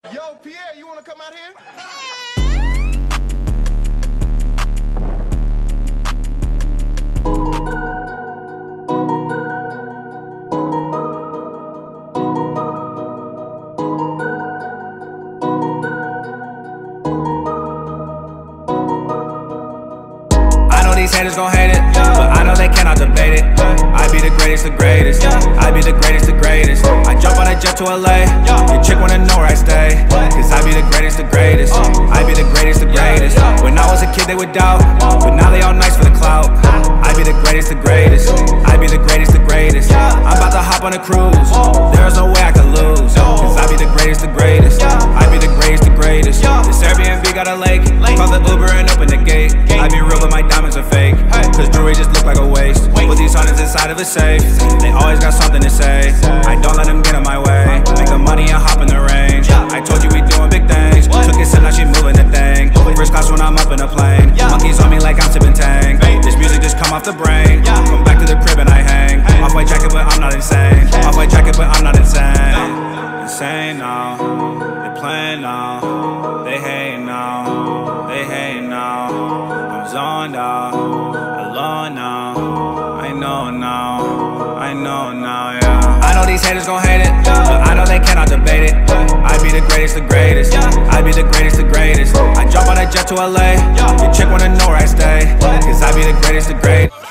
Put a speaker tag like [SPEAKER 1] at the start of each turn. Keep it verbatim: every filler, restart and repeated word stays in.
[SPEAKER 1] Yo, Pierre, you wanna come out here?
[SPEAKER 2] I know these haters gon' hate it, but I know they cannot debate it. I be the greatest, the greatest. I be the greatest, the greatest. I jump on a jet to L A. Your chick wanna know where I stay, cause I be the greatest, the greatest. I be the greatest, the greatest. When I was a kid they would doubt, but now they all nice for the clout. I be the greatest, the greatest. I be the greatest, the greatest. I'm about to hop on a cruise, there's no way I could lose, cause I be the greatest, the greatest. I be the greatest, the greatest. This Airbnb got a lake, call the Uber and open the gate. I be real but my diamonds are fake, cause jewelry just look like a waste. Put these hundreds inside of a safe, they always got something to say. I don't let them get in my way, make the money and hop in the range. I told you we doing big things, took it and now she moving the thing. First class when I'm up in a plane, monkeys on me like I'm sipping Tang. This music just come off the brain, come back to the crib and I hang. Off my jacket but I'm not insane, off my jacket but I'm not insane. Insane now, they playing now, they hate now, they hate now. I'm zoned out, alone now, I know now, I know now, yeah. I know these haters gon' hate it, but I know they cannot debate it. I be the greatest, the greatest. I be the greatest, the greatest. I jump on a jet to L A. Your chick wanna know where I stay, cause I be the greatest, the greatest.